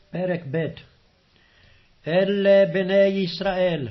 פרק ב'. אלה בני ישראל,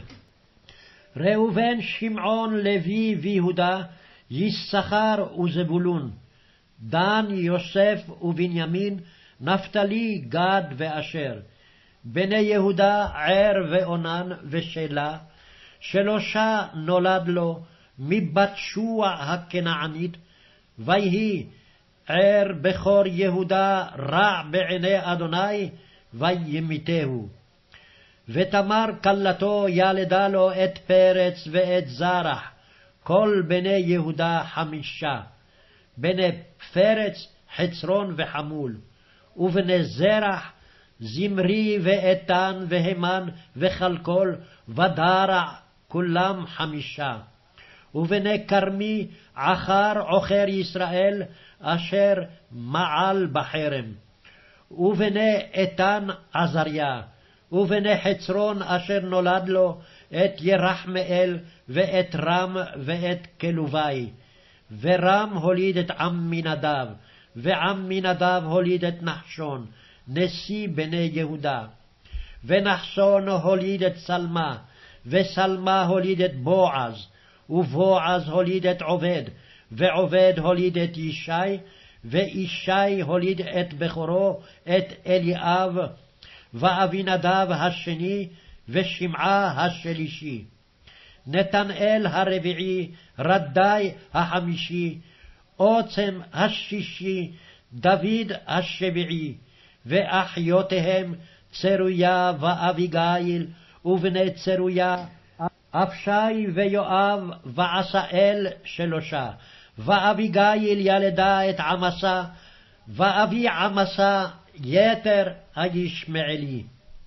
ראובן, שמעון, לוי ויהודה, יששכר וזבולון, דן, יוסף ובנימין, נפתלי, גד ואשר. בני יהודה, ער ואונן ושלה, שלושה נולד לו, מבת שוע הכנענית, ויהי ער בכור יהודה רע בעיני אדוני, וימיתהו. ותמר כלתו ילדה לו את פרץ ואת זרח, כל בני יהודה 5, בני פרץ חצרון וחמול, ובני זרח זמרי ואיתן והמן וחלקול ודרע, כולם 5, ובני כרמי עכר עוכר ישראל, אשר מעל בחרם, ובני איתן עזריה, ובני חצרון אשר נולד לו את ירחמאל ואת רם ואת כלובי. ורם הוליד את עמינדב, ועמינדב הוליד את נחשון, נשיא בני יהודה. ונחשון הוליד את סלמה, וסלמה הוליד את בועז, ובועז הוליד את עובד, ועובד הוליד את ישי, וישי הוליד את בכורו את אליאב, ואבינדב השני, ושמעה השלישי. נתנאל הרביעי, רדי החמישי, עוצם השישי, דוד השביעי, ואחיותיהם צרויה ואביגיל, ובני צרויה אבשי ויואב ועשאל 3, ואביגיל ילדה את עמסה, ואבי עמסה יתר הישמעאלי.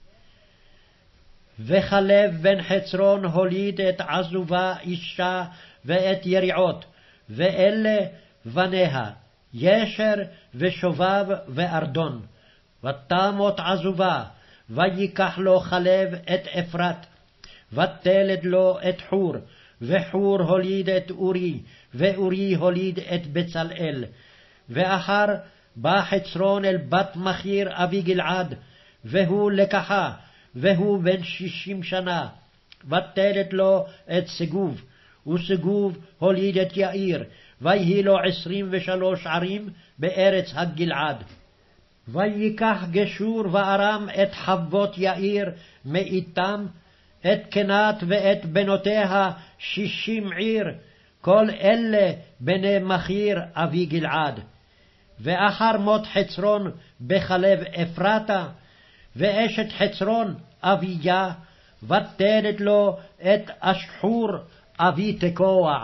וכלב בן חצרון הוליד את עזובה אישה ואת יריעות, ואלה בניה, ישר ושובב וארדון. ותמות עזובה, ויקח לו כלב את אפרת, ותלד לו את חור, וחור הוליד את אורי, ואורי הוליד את בצלאל. ואחר בא חצרון אל בת מחיר אבי גלעד, והוא לקחה, והוא בן 60 שנה, ותלד לו את סגוב, וסגוב הוליד את יאיר, ויהי לו 23 ערים בארץ הגלעד. ויקח גשור וארם את חוות יאיר מאיתם, את קנת ואת בנותיה 60 עיר, כל אלה בני מחיר אבי גלעד. ואחר מות חצרון בחלב אפרתה, ואשת חצרון אביה, ותלד לו את אשחור אבי תקוע.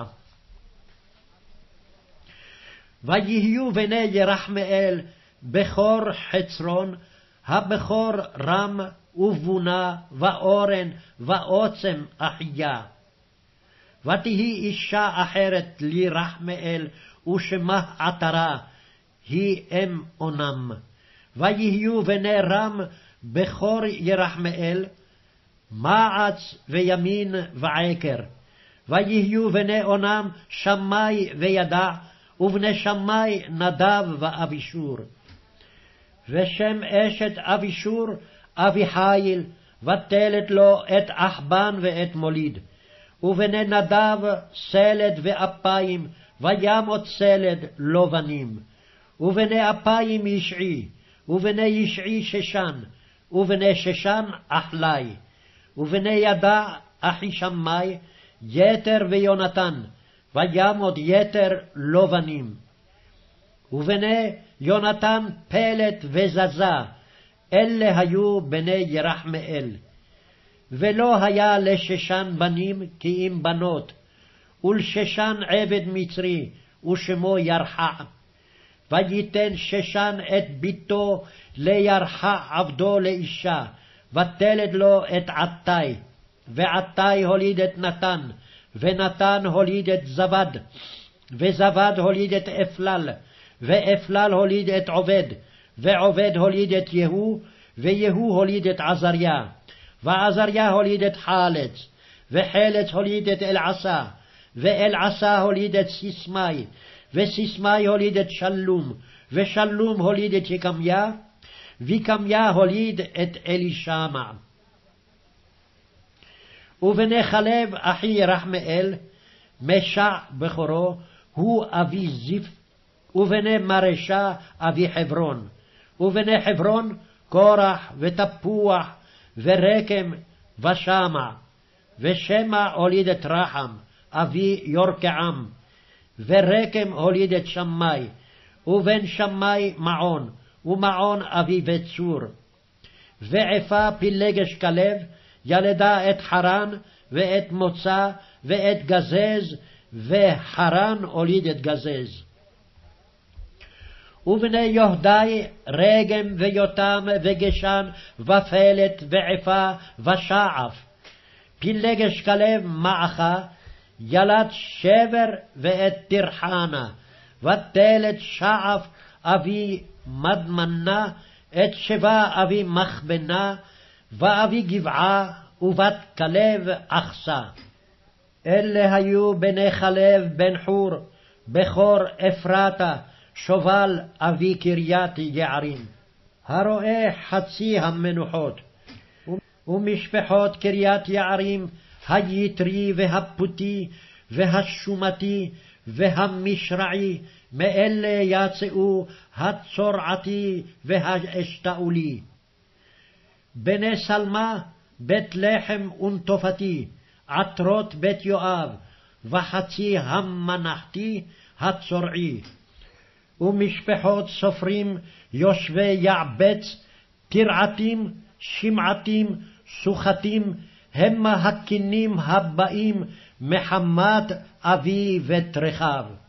ויהיו בני ירחמאל בכור חצרון, הבכור רם ובונה ואורן ועוצם אחיה. ותהי אישה אחרת לירחמאל, ושמה עטרה, היא אם אונם. ויהיו בני רם בכור ירחמאל, מעץ וימין ועקר. ויהיו בני אונם שמאי וידע, ובני שמאי נדב ואבישור. ושם אשת אבישור אביחיל, ותלד לו את אחבן ואת מוליד. ובני נדב סלד ואפיים, וימות סלד לא בנים. ובני אפיים ישעי, ובני ישעי ששן, ובני ששן אחלי. ובני ידע אחי שמאי, יתר ויונתן, וימות יתר לא בנים. ובני יונתן פלט וזזה, אלה היו בני ירחמאל. ולא היה לששן בנים כי אם בנות, ולששן עבד מצרי, ושמו ירחה. ויתן ששן את ביתו לירחה עבדו לאישה, ותלד לו את עתי. ועתי הוליד את נתן, ונתן הוליד את זבד, וזבד הוליד את אפלל, ואפלל הוליד את עובד, ועובד הוליד את יהוא, ויהוא הוליד את עזריה. ועזריה הוליד את חלץ, וחלץ הוליד את אלעשה, ואלעשה הוליד את סיסמאי, וסיסמאי הוליד את שלום, ושלום הוליד את יקמיה, ויקמיה הוליד את אלישמע. ובני חלב אחי רחמאל, משע בכורו, הוא אבי זיף, ובני מרשה אבי חברון. ובני חברון, קורח ותפוח ורקם ושמע. ושמע הוליד את רחם, אבי יורקעם. ורקם הוליד את שמאי, ובן שמאי מעון, ומעון אבי בצור. ועפה פילגש כלב, ילדה את חרן, ואת מוצא, ואת גזז, וחרן הוליד את גזז. ובני יהודי רגם ויותם וגשן ופלט ועפה ושעף. פילגש כלב מעכה, ילד שבר ואת תרחנה, ותלת שעף אבי מדמנה, את שבה אבי מחבנה, ואבי גבעה, ובת כלב אחסה. אלה היו בני חלב בן חור, בכור אפרתה, שובל אבי קריית יערים. הרואה חצי המנוחות, ומשפחות קריית יערים, היתרי והפותי, והשומתי, והמשרעי, מאלה יצאו הצורעתי והאשתאולי. בני סלמה, בית לחם ונטופתי, עטרות בית יואב, וחצי המנחתי הצורעי. ומשפחות סופרים יושבי יעבץ, תרעתים, שמעתים, סוחתים, המה הכינים הבאים מחמת אבי בית רחב.